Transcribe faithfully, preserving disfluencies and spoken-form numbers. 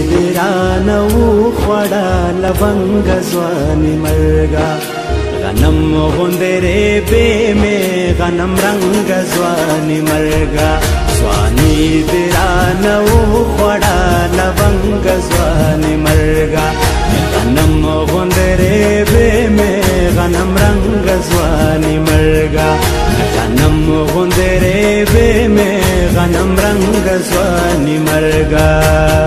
دیرانه وخوړه لونګ ځواني مرګه غنم غوندې بې مې غنم رنګ ځواني مرګه ځواني دیرانه وخوړه لونګ ځواني مرګه غنم غوندې بې مې غنم رنګ ځواني مرګه غنم غوندې بې مې غنم رنګ ځواني مرګه